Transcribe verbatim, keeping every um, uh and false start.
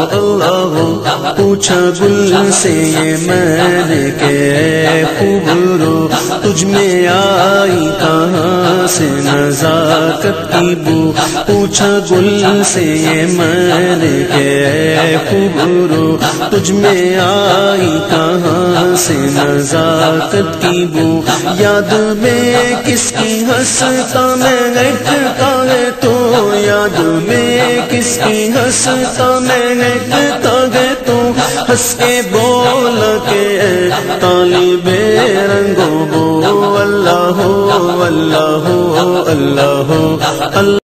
अल्लाह पूछा गुल से ये मैंने के खूबरो, तुझ में आई कहाँ से नजाकत की बू। पूछा गुल से ये मैंने के खूबरो, तुझ में आई कहाँ से नजाकत की बू। याद में किसकी हंसता मैं लटका है तो, याद में किसकी हंसता मैं लटका है तो, हंस के बोल के तालिबे रंगो बो। अल्लाह हो अल्लाह हो अल्लाह हो अल्लाह।